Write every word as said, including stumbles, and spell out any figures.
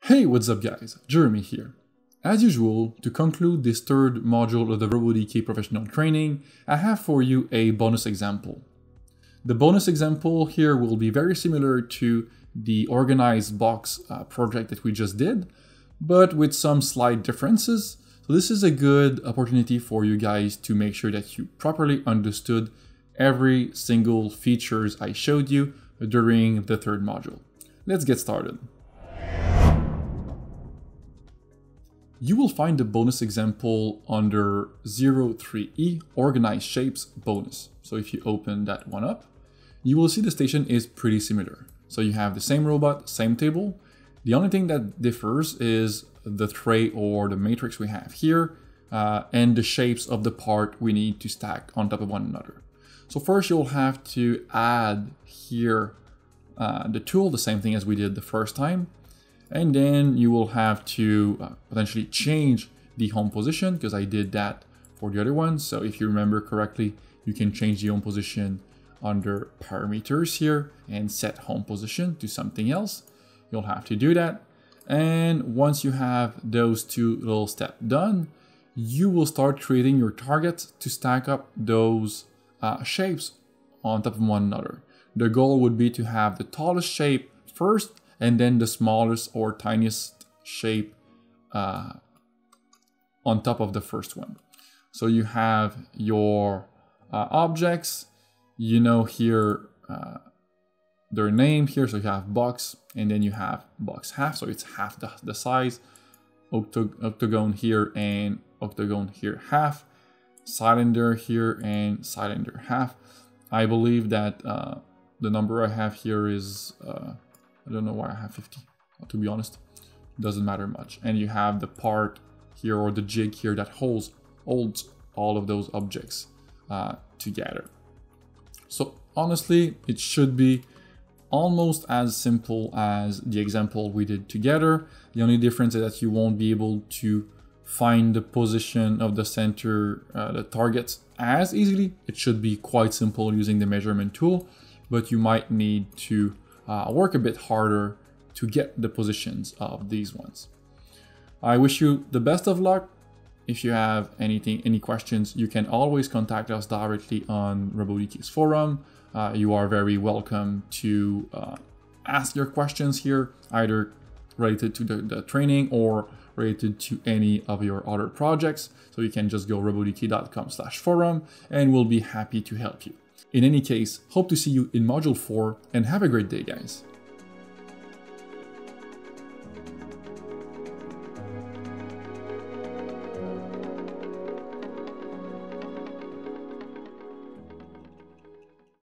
Hey, what's up guys, Jeremy here. As usual, to conclude this third module of the RoboDK professional training, I have for you a bonus example. The bonus example here will be very similar to the organized box uh, project that we just did, but with some slight differences. So this is a good opportunity for you guys to make sure that you properly understood every single features I showed you during the third module. Let's get started. You will find the bonus example under zero three E Organized Shapes bonus. So if you open that one up, you will see the station is pretty similar. So you have the same robot, same table. The only thing that differs is the tray or the matrix we have here uh, and the shapes of the part we need to stack on top of one another. So first you'll have to add here uh, the tool, the same thing as we did the first time. And then you will have to uh, potentially change the home position because I did that for the other one. So if you remember correctly, you can change the home position under parameters here and set home position to something else. You'll have to do that. And once you have those two little steps done, you will start creating your targets to stack up those uh, shapes on top of one another. The goal would be to have the tallest shape first and then the smallest or tiniest shape uh, on top of the first one. So you have your uh, objects, you know here uh, their name here, so you have box, and then you have box half, so it's half the, the size, Octog octagon here and octagon here half, cylinder here and cylinder half. I believe that uh, the number I have here is uh, I don't know why I have fifty, to be honest. It doesn't matter much. And you have the part here or the jig here that holds, holds all of those objects uh, together. So honestly, it should be almost as simple as the example we did together. The only difference is that you won't be able to find the position of the center, uh, the targets as easily. It should be quite simple using the measurement tool, but you might need to Uh, work a bit harder to get the positions of these ones. I wish you the best of luck. If you have anything, any questions, you can always contact us directly on RoboDK's forum. Uh, you are very welcome to uh, ask your questions here, either related to the, the training or related to any of your other projects. So you can just go robodk dot com slash forum and we'll be happy to help you. In any case, hope to see you in module four and have a great day, guys.